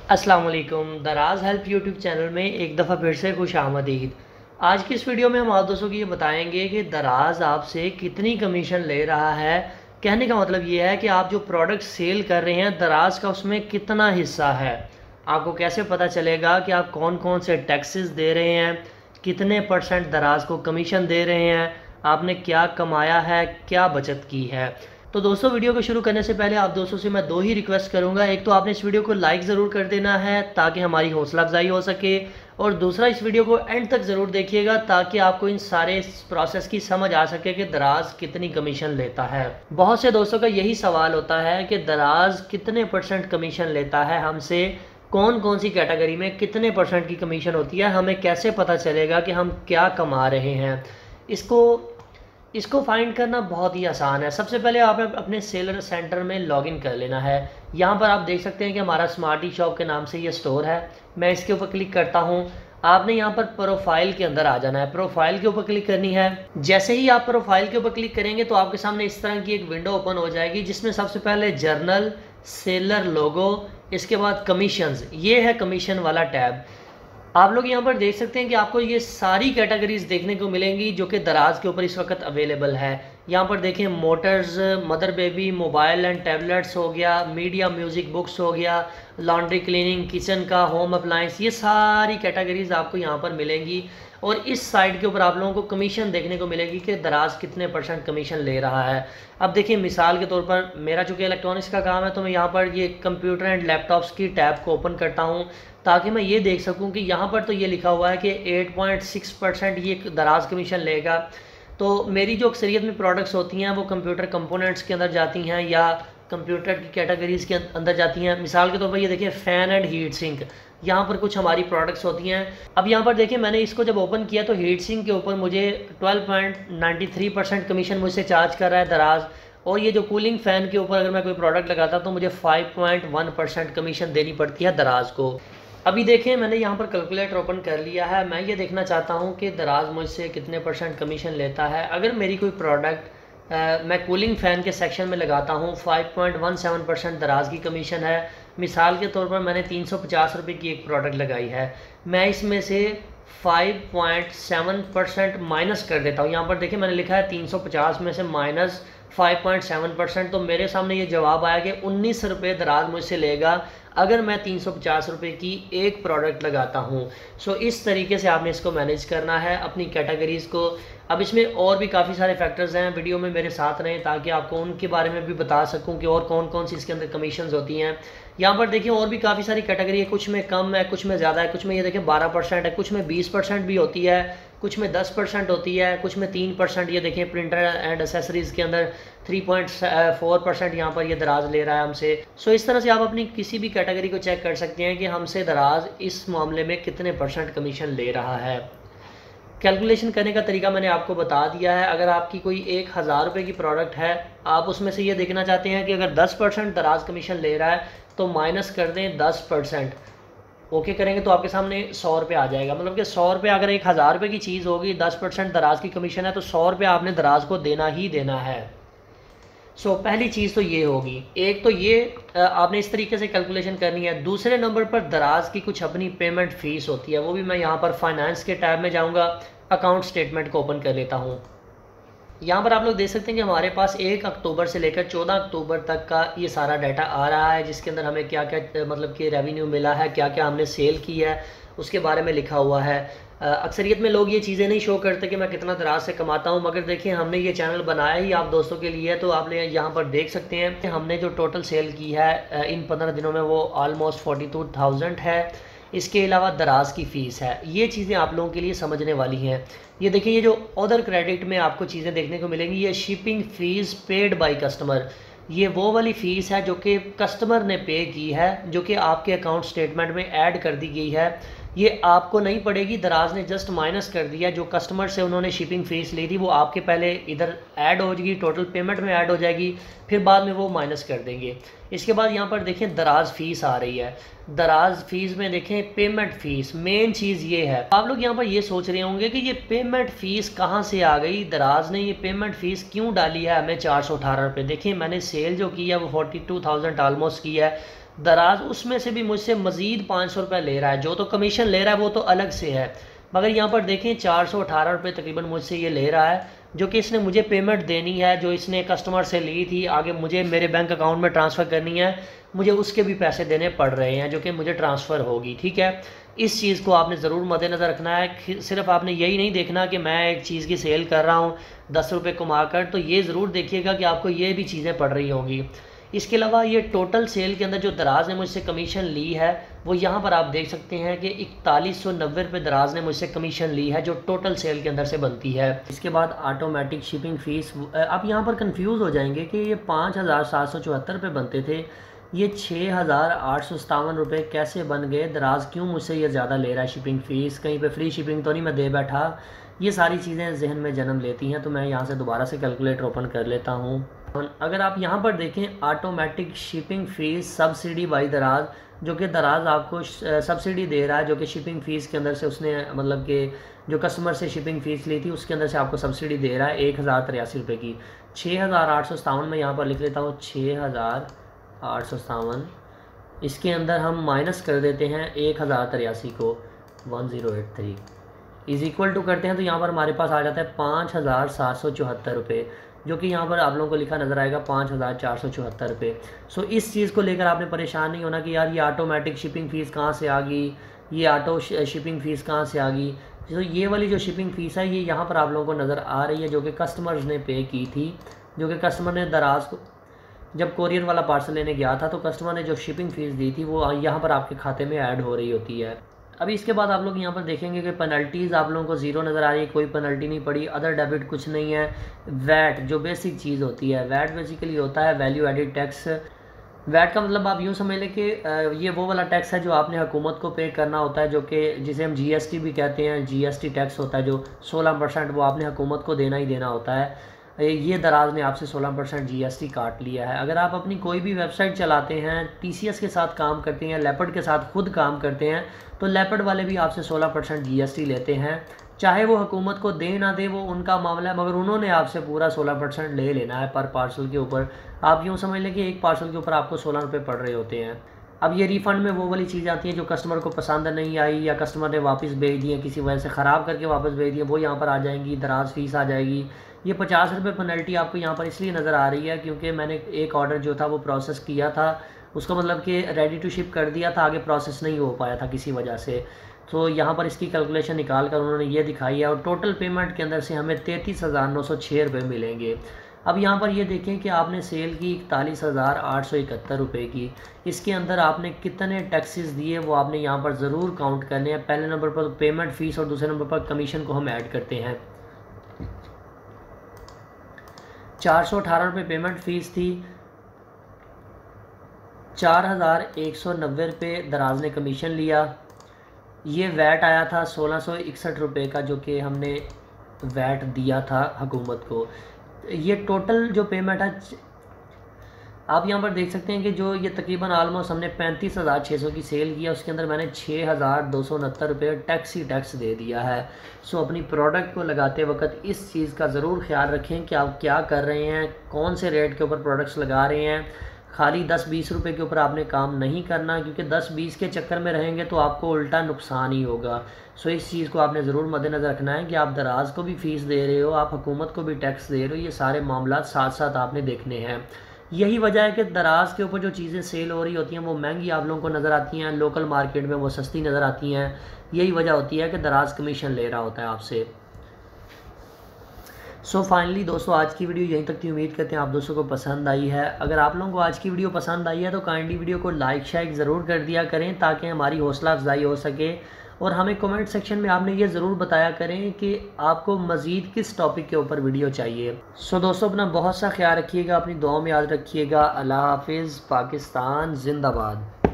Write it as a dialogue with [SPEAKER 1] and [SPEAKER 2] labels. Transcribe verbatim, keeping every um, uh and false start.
[SPEAKER 1] अस्सलाम वालेकुम। दराज हेल्प यूट्यूब चैनल में एक दफ़ा फिर से खुश आमदीद। आज की इस वीडियो में हम आप दोस्तों को ये बताएंगे कि दराज आपसे कितनी कमीशन ले रहा है। कहने का मतलब ये है कि आप जो प्रोडक्ट सेल कर रहे हैं दराज का उसमें कितना हिस्सा है। आपको कैसे पता चलेगा कि आप कौन कौन से टैक्सेस दे रहे हैं, कितने परसेंट दराज को कमीशन दे रहे हैं, आपने क्या कमाया है, क्या बचत की है। तो दोस्तों वीडियो को शुरू करने से पहले आप दोस्तों से मैं दो ही रिक्वेस्ट करूंगा। एक तो आपने इस वीडियो को लाइक ज़रूर कर देना है ताकि हमारी हौसला अफजाई हो सके, और दूसरा इस वीडियो को एंड तक ज़रूर देखिएगा ताकि आपको इन सारे प्रोसेस की समझ आ सके कि दराज कितनी कमीशन लेता है। बहुत से दोस्तों का यही सवाल होता है कि दराज कितने परसेंट कमीशन लेता है हमसे, कौन कौन सी कैटेगरी में कितने परसेंट की कमीशन होती है, हमें कैसे पता चलेगा कि हम क्या कमा रहे हैं। इसको इसको फाइंड करना बहुत ही आसान है। सबसे पहले आप अपने सेलर सेंटर में लॉगिन कर लेना है। यहाँ पर आप देख सकते हैं कि हमारा स्मार्ट ई शॉप के नाम से ये स्टोर है। मैं इसके ऊपर क्लिक करता हूँ। आपने यहाँ पर प्रोफाइल के अंदर आ जाना है, प्रोफाइल के ऊपर क्लिक करनी है। जैसे ही आप प्रोफाइल के ऊपर क्लिक करेंगे तो आपके सामने इस तरह की एक विंडो ओपन हो जाएगी जिसमें सबसे पहले जर्नल, सेलर लोगो, इसके बाद कमीशंस, ये है कमीशन वाला टैब। आप लोग यहाँ पर देख सकते हैं कि आपको ये सारी कैटेगरीज देखने को मिलेंगी जो कि दराज के ऊपर इस वक्त अवेलेबल है। यहाँ पर देखें motors, mother baby, mobile and tablets हो गया, मीडिया, म्यूज़िक, बुक्स हो गया, लॉन्ड्री, क्लीनिंग, किचन का, होम अप्लायंस, ये सारी कैटेगरीज आपको यहाँ पर मिलेंगी। और इस साइड के ऊपर आप लोगों को कमीशन देखने को मिलेगी कि दराज कितने परसेंट कमीशन ले रहा है। अब देखिए मिसाल के तौर पर मेरा चूँकि इलेक्ट्रॉनिक्स का काम है तो मैं यहाँ पर ये कंप्यूटर एंड लैपटॉप्स की टैब को ओपन करता हूँ ताकि मैं ये देख सकूं कि यहाँ पर तो ये लिखा हुआ है कि आठ पॉइंट छह परसेंट ये दराज कमीशन लेगा। तो मेरी जो अक्सरियत में प्रोडक्ट्स होती हैं वो कंप्यूटर कंपोनेंट्स के अंदर जाती हैं या कंप्यूटर की कैटेगरीज़ के अंदर जाती हैं। मिसाल के तौर पर ये देखिए फ़ैन एंड हीट सिंक, यहाँ पर कुछ हमारी प्रोडक्ट्स होती हैं। अब यहाँ पर देखिए मैंने इसको जब ओपन किया तो हीट सिंक के ऊपर मुझे बारह पॉइंट नौ तीन परसेंट कमीशन मुझसे चार्ज कर रहा है दराज, और ये जो कूलिंग फ़ैन के ऊपर अगर मैं कोई प्रोडक्ट लगाता तो मुझे पाँच पॉइंट एक परसेंट कमीशन देनी पड़ती है दराज को। अभी देखें मैंने यहाँ पर कैलकुलेटर ओपन कर लिया है। मैं ये देखना चाहता हूँ कि दराज मुझसे कितने परसेंट कमीशन लेता है। अगर मेरी कोई प्रोडक्ट मैं कूलिंग फ़ैन के सेक्शन में लगाता हूँ, पाँच पॉइंट एक सात परसेंट दराज की कमीशन है। मिसाल के तौर पर मैंने तीन सौ पचास रुपये की एक प्रोडक्ट लगाई है, मैं इसमें से पाँच पॉइंट सात परसेंट माइनस कर देता हूँ। यहाँ पर देखिए मैंने लिखा है तीन सौ पचास में से माइनस पाँच पॉइंट सात परसेंट, तो मेरे सामने ये जवाब आया कि उन्नीस रुपये दराज मुझसे लेगा अगर मैं तीन सौ पचास रुपये की एक प्रोडक्ट लगाता हूँ। सो इस तरीके से आपने इसको मैनेज करना है अपनी कैटेगरीज़ को। अब इसमें और भी काफ़ी सारे फैक्टर्स हैं, वीडियो में मेरे साथ रहें ताकि आपको उनके बारे में भी बता सकूं कि और कौन कौन सी इसके अंदर कमीशंस होती हैं। यहाँ पर देखिए और भी काफ़ी सारी कैटेगरी है, कुछ में कम है, कुछ में ज़्यादा है, कुछ में ये देखिए बारह परसेंट है, कुछ में बीस परसेंट भी होती है, कुछ में दस परसेंट होती है, कुछ में तीन परसेंट। ये देखें प्रिंटर एंड एसेसरीज़ के अंदर तीन पॉइंट चार परसेंट यहाँ पर ये दराज ले रहा है हमसे। सो इस तरह से आप अपनी किसी भी कैटेगरी को चेक कर सकते हैं कि हमसे दराज इस मामले में कितने परसेंट कमीशन ले रहा है। कैलकुलेशन करने का तरीका मैंने आपको बता दिया है। अगर आपकी कोई एक हज़ार रुपये की प्रोडक्ट है, आप उसमें से ये देखना चाहते हैं कि अगर दस परसेंट दराज कमीशन ले रहा है तो माइनस कर दें दस परसेंट, ओके करेंगे तो आपके सामने सौ रुपये आ जाएगा। मतलब कि सौ रुपये अगर एक हज़ार रुपये की चीज़ होगी, दस परसेंट दराज की कमीशन है तो सौ रुपये आपने दराज को देना ही देना है। सो so, पहली चीज़ तो ये होगी। एक तो ये आपने इस तरीके से कैलकुलेशन करनी है। दूसरे नंबर पर दराज की कुछ अपनी पेमेंट फ़ीस होती है, वो भी मैं यहाँ पर फाइनेंस के टैब में जाऊँगा, अकाउंट स्टेटमेंट को ओपन कर लेता हूँ। यहाँ पर आप लोग देख सकते हैं कि हमारे पास एक अक्टूबर से लेकर चौदह अक्टूबर तक का ये सारा डाटा आ रहा है जिसके अंदर हमें क्या क्या मतलब कि रेवेन्यू मिला है, क्या क्या हमने सेल की है, उसके बारे में लिखा हुआ है। अक्सरियत में लोग ये चीज़ें नहीं शो करते कि मैं कितना दराज से कमाता हूँ, मगर देखिए हमने ये चैनल बनाया ही आप दोस्तों के लिए, तो आप यहाँ पर देख सकते हैं कि हमने जो टोटल सेल की है इन पंद्रह दिनों में वो ऑलमोस्ट फोर्टी टू थाउजेंड है। इसके अलावा दराज की फ़ीस है। ये चीज़ें आप लोगों के लिए समझने वाली हैं। ये देखिए ये जो अदर क्रेडिट में आपको चीज़ें देखने को मिलेंगी, ये shipping fees paid by customer, ये वो वाली फ़ीस है जो कि कस्टमर ने पे की है, जो कि आपके अकाउंट स्टेटमेंट में ऐड कर दी गई है। ये आपको नहीं पड़ेगी, दराज ने जस्ट माइनस कर दिया। जो कस्टमर से उन्होंने शिपिंग फ़ीस ली थी वो आपके पहले इधर ऐड हो जाएगी, टोटल पेमेंट में ऐड हो जाएगी, फिर बाद में वो माइनस कर देंगे। इसके बाद यहाँ पर देखें दराज फ़ीस आ रही है। दराज फ़ीस में देखें पेमेंट फ़ीस, मेन चीज़ ये है। आप लोग यहाँ पर ये सोच रहे होंगे कि ये पेमेंट फ़ीस कहाँ से आ गई, दराज ने ये पेमेंट फ़ीस क्यों डाली है हमें चार सौ अठारह रुपये। देखिए मैंने सेल जो की है वो फोर्टी टू थाउजेंड ऑलमोस्ट की है, दराज उसमें से भी मुझसे मज़ीद पाँच सौ रुपये ले रहा है। जो तो कमीशन ले रहा है वो तो अलग से है, मगर यहाँ पर देखें चार सौ अठारह रुपये तकरीबन मुझसे ये ले रहा है, जो कि इसने मुझे पेमेंट देनी है, जो इसने कस्टमर से ली थी, आगे मुझे मेरे बैंक अकाउंट में ट्रांसफ़र करनी है, मुझे उसके भी पैसे देने पड़ रहे हैं, जो कि मुझे ट्रांसफ़र होगी। ठीक है, इस चीज़ को आपने ज़रूर मद्देनज़र रखना है। सिर्फ आपने यही नहीं देखना कि मैं एक चीज़ की सेल कर रहा हूँ दस रुपये कमा कर, तो ये ज़रूर देखिएगा कि आपको ये भी चीज़ें पड़ रही होंगी। इसके अलावा ये टोटल सेल के अंदर जो दराज ने मुझसे कमीशन ली है वो यहाँ पर आप देख सकते हैं कि इकतालीस सौ नब्बे रुपये दराज ने मुझसे कमीशन ली है, जो टोटल सेल के अंदर से बनती है। इसके बाद ऑटोमेटिक शिपिंग फ़ीस, आप यहाँ पर कंफ्यूज हो जाएंगे कि ये पाँच हज़ार सात सौ चौहत्तर रुपये बनते थे, ये छः हज़ार आठ सौ सतावन रुपये कैसे बन गए, दराज क्यों मुझसे ये ज़्यादा ले रहा है शिपिंग फ़ीस, कहीं पे फ्री शिपिंग तो नहीं मैं दे बैठा। ये सारी चीज़ें जहन में जन्म लेती हैं, तो मैं यहाँ से दोबारा से कैलकुलेटर ओपन कर लेता हूँ। अगर आप यहाँ पर देखें automatic shipping fees subsidy by Daraz, जो कि दराज आपको सब्सिडी दे रहा है, जो कि शिपिंग फ़ीस के अंदर से उसने मतलब कि जो कस्टमर से शिपिंग फ़ीस ली थी उसके अंदर से आपको सब्सिडी दे रहा है एक हज़ार तिरासी रुपये की। छः हज़ार आठ सौ सतावन में यहाँ पर लिख लेता हूँ, छः हज़ार आठ सौ सतावन, इसके अंदर हम माइनस कर देते हैं एक हज़ार तिरासी को, one zero eight three is equal to करते हैं, तो यहाँ पर हमारे पास आ जाता है पाँच हज़ार सात सौ चौहत्तर रुपये, जो कि यहाँ पर आप लोगों को लिखा नज़र आएगा पाँच हज़ार चार सौ चौहत्तर रुपये। सो इस चीज़ को लेकर आपने परेशान नहीं होना कि यार ये ऑटोमेटिक शिपिंग फ़ीस कहाँ से आ गई, ये ऑटो शिपिंग फ़ीस कहाँ से आ गई। तो ये वाली जो शिपिंग फ़ीस है ये यहाँ पर आप लोगों को नज़र आ रही है, जो कि कस्टमर्स ने पे की थी, जो कि कस्टमर ने दराज को जब कोरियर वाला पार्सल लेने गया था तो कस्टमर ने जो शिपिंग फ़ीस दी थी वो यहाँ पर आपके खाते में ऐड हो रही होती है। अभी इसके बाद आप लोग यहाँ पर देखेंगे कि पेनल्टीज़ आप लोगों को ज़ीरो नज़र आ रही है, कोई पेनल्टी नहीं पड़ी, अदर डेबिट कुछ नहीं है। वैट जो बेसिक चीज़ होती है, वैट बेसिकली होता है वैल्यू एडिड टैक्स। वैट का मतलब आप यूँ समझ लें कि ये वो वाला टैक्स है जो आपने हुकूमत को पे करना होता है, जो कि जिसे हम जीएसटी भी कहते हैं, जीएसटी टैक्स होता है जो सोलह परसेंट वो आपने हुकूमत को देना ही देना होता है। ये दराज ने आपसे सोलह परसेंट जीएसटी काट लिया है। अगर आप अपनी कोई भी वेबसाइट चलाते हैं, टीसीएस के साथ काम करते हैं, लेपर्ड के साथ खुद काम करते हैं, तो लेपर्ड वाले भी आपसे सोलह परसेंट जीएसटी लेते हैं, चाहे वो हुकूमत को दे ना दे वो उनका मामला है, मगर उन्होंने आपसे पूरा सोलह परसेंट ले लेना है पर पार्सल के ऊपर। आप यूँ समझ लें कि एक पार्सल के ऊपर आपको सोलह रुपये पड़ रहे होते हैं। अब ये रिफ़ंड में वो वाली चीज़ आती है जो कस्टमर को पसंद नहीं आई या कस्टमर ने वापस भेज दिए, किसी वजह से ख़राब करके वापस भेज दिए, वो यहाँ पर आ जाएंगी, दराज फ़ीस आ जाएगी। ये पचास रुपये पेनल्टी आपको यहाँ पर इसलिए नज़र आ रही है क्योंकि मैंने एक ऑर्डर जो था वो प्रोसेस किया था, उसको मतलब कि रेडी टू शिप कर दिया था, आगे प्रोसेस नहीं हो पाया था किसी वजह से, तो यहाँ पर इसकी कैलकुलेशन निकाल कर उन्होंने ये दिखाई है और टोटल पेमेंट के अंदर से हमें तैंतीस हज़ार नौ सौ छः रुपये मिलेंगे। अब यहाँ पर ये देखें कि आपने सेल की इकतालीस हज़ार आठ सौ इकहत्तर रुपये की, इसके अंदर आपने कितने टैक्सेस दिए वो आपने यहाँ पर ज़रूर काउंट करने हैं। पहले नंबर पर पेमेंट फ़ीस और दूसरे नंबर पर कमीशन को हम ऐड करते हैं। चार सौ अठारह रुपये पेमेंट फ़ीस थी, चार हज़ार एक सौ नब्बे रुपये दराज ने कमीशन लिया, ये वैट आया था सोलह सौ इकसठ रुपये का जो कि हमने वैट दिया था हुकूमत को। ये टोटल जो पेमेंट है आप यहाँ पर देख सकते हैं कि जो ये तकरीबन आलमोस्ट हमने पैंतीस हज़ार छः सौ की सेल किया, उसके अंदर मैंने छः हज़ार दो सौ उनहत्तर रुपये टैक्स ही टैक्स दे दिया है। सो अपनी प्रोडक्ट को लगाते वक्त इस चीज़ का ज़रूर ख्याल रखें कि आप क्या कर रहे हैं, कौन से रेट के ऊपर प्रोडक्ट्स लगा रहे हैं। खाली दस बीस रुपए के ऊपर आपने काम नहीं करना, क्योंकि दस बीस के चक्कर में रहेंगे तो आपको उल्टा नुकसान ही होगा। सो इस चीज़ को आपने ज़रूर मद्देनज़र रखना है कि आप दराज को भी फ़ीस दे रहे हो, आप हुकूमत को भी टैक्स दे रहे हो, ये सारे मामला साथ साथ आपने देखने हैं। यही वजह है कि दराज के ऊपर जो चीज़ें सेल हो रही होती हैं वो महंगी आप लोगों को नज़र आती हैं, लोकल मार्केट में वो सस्ती नज़र आती हैं। यही वजह होती है कि दराज कमीशन ले रहा होता है आपसे। सो so फाइनली दोस्तों आज की वीडियो यहीं तक थी। उम्मीद करते हैं आप दोस्तों को पसंद आई है। अगर आप लोगों को आज की वीडियो पसंद आई है तो काइंडली वीडियो को लाइक शेयर ज़रूर कर दिया करें ताकि हमारी हौसला अफजाई हो सके, और हमें कमेंट सेक्शन में आपने ये ज़रूर बताया करें कि आपको मज़ीद किस टॉपिक के ऊपर वीडियो चाहिए। सो so दोस्तों अपना बहुत सा ख्याल रखिएगा, अपनी दुआओं में याद रखिएगा। अल्लाह हाफिज़। पाकिस्तान जिंदाबाद।